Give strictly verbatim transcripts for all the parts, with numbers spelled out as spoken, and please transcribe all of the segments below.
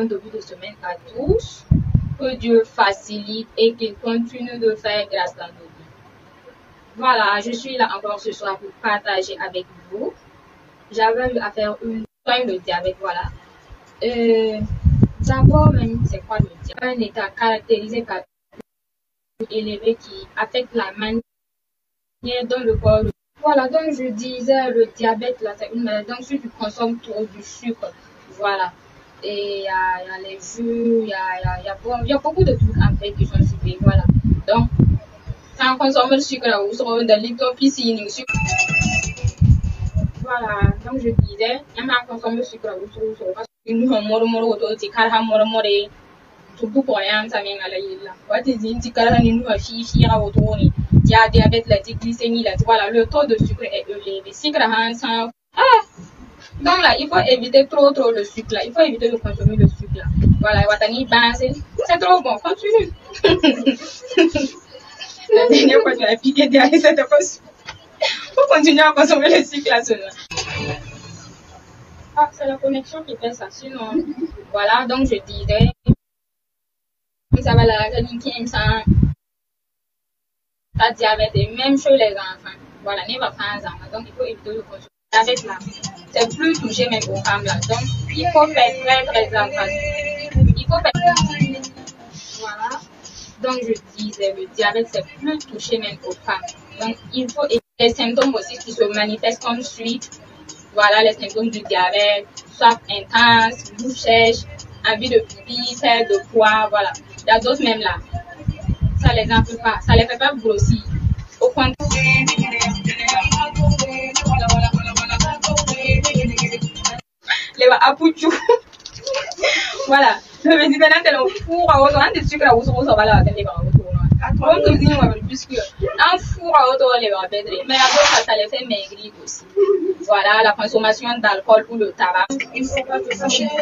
début de semaine à tous. Que Dieu facilite et qu'il continue de faire grâce dans nos vies. Voilà, je suis là encore ce soir pour partager avec vous. J'avais eu à faire une soin le diabète, voilà. Euh, D'abord, même, c'est quoi le diabète? Un état caractérisé par un élevé qui affecte la manière dont le corps. Voilà, donc je disais, le diabète, là, c'est une maladie. Donc, si tu consommes trop du sucre, voilà. Et il y a, y a les jus, il y a, y, a, y, a bon, y a beaucoup de trucs en fait qui sont sucrés, voilà. Donc, quand on consomme le sucre, là, on se retrouve dans l'icton piscine, le sucre. Voilà, donc je disais, même quand on consomme le sucre, on se retrouve parce que nous avons moro moro auto, c'est carrément moro moro, surtout pour rien, ça vient à la île là. What is it, c'est carrément nous avons fi fi à auto, il y a diabète, la glycémie là, voilà, le taux de sucre est élevé. Sucre, hein, ça, ah! Donc là, il faut éviter trop trop le sucre là. Il faut éviter de consommer le sucre là. Voilà, Watani, ben c'est trop bon. Continue. La dernière fois, tu as piqué derrière cette fois. Il faut continuer à consommer le sucre là seulement. Ah, c'est la connexion qui fait ça. Sinon, voilà, donc je disais, ça va la clinique, ça, ça diabète et même chez les enfants. Voilà, n'est pas faire ça. Donc il faut éviter de consommer. Avec là, c'est plus touché même aux femmes là. Donc, il faut faire très très attention. Il faut faire. Voilà. Donc, je disais, le diabète, c'est plus touché même aux femmes. Donc, il faut éviter les symptômes aussi qui se manifestent comme suit. Voilà, les symptômes du diabète, soif intense, bouche sèche, envie de pipi, perte de poids, voilà. Il y a d'autres même là. Ça les en fait pas, ça les fait pas grossir. Au contraire. Les apuchou. Voilà. Le médicament est un four à auto. Un des sucres à auto, ça va là. Les bras autour. On te dit, on va plus que un four à auto, les bras pédrés. Mais après, ça, ça les fait maigrir aussi. Voilà, la consommation d'alcool ou le tabac. Il faut pas que ça change.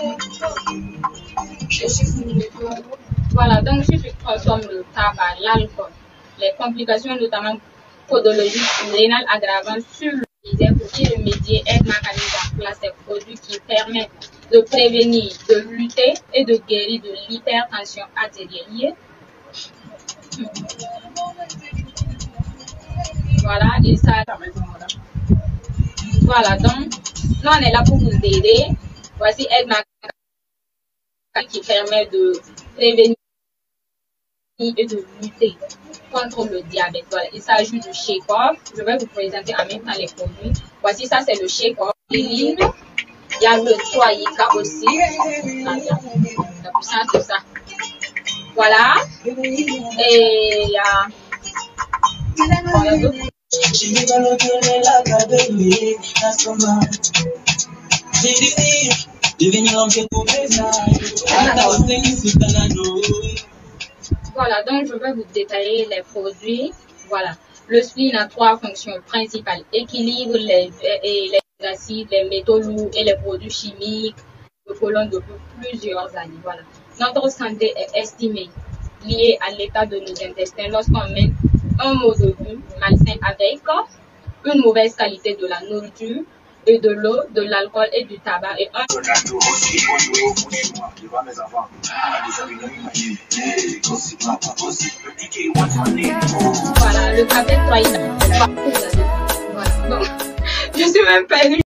Voilà, donc si tu consommes le tabac, l'alcool, les complications notamment podologiques, rénales aggravantes sur le pour y remédier, aide mécanisme en place des produits qui permettent de prévenir, de lutter et de guérir de l'hypertension artérielle. Voilà, et ça. Voilà, donc, nous on est là pour vous aider. Voici aide mécanisme qui permet de prévenir et de lutter contre le diabète. Voilà, il s'agit du Shake-Off. Je vais vous présenter en même temps les produits. Voici, ça c'est le Shake-Off. Il y a le Toyika aussi. La puissance de ça. Voilà. Et il y a... Bon, il y a d'autres. Voilà, donc je vais vous détailler les produits. Voilà, le spleen a trois fonctions principales. Équilibre les, les, les acides, les métaux lourds et les produits chimiques de colon depuis plusieurs années. Voilà. Notre santé est estimée liée à l'état de nos intestins lorsqu'on met un mode de vie malsain avec une mauvaise qualité de la nourriture, et de l'eau, de l'alcool et du tabac et un... Voilà, le café trois. Voilà, donc, je suis même perdue.